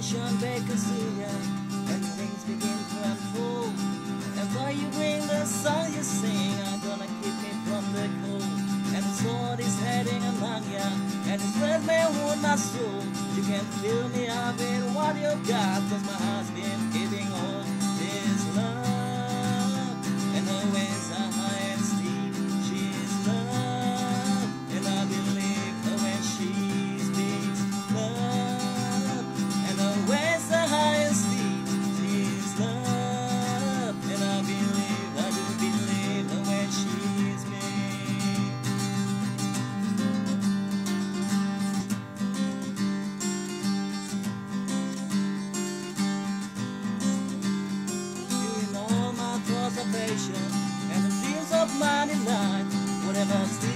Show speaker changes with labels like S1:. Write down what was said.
S1: attention they can see ya, and things begin to unfold. And while you bring the song you sing, I'm gonna keep me from the cold. And the sword is heading among ya, and it's breath may wound my soul. You can fill me up with what you got, 'cause my heart's been giving all this love. And her ways are high and steep, she's love. And I believe her when she speaks love. And her ways are high and steep, she's love. And I do believe her when she speaks. And the dreams of my delight, whatever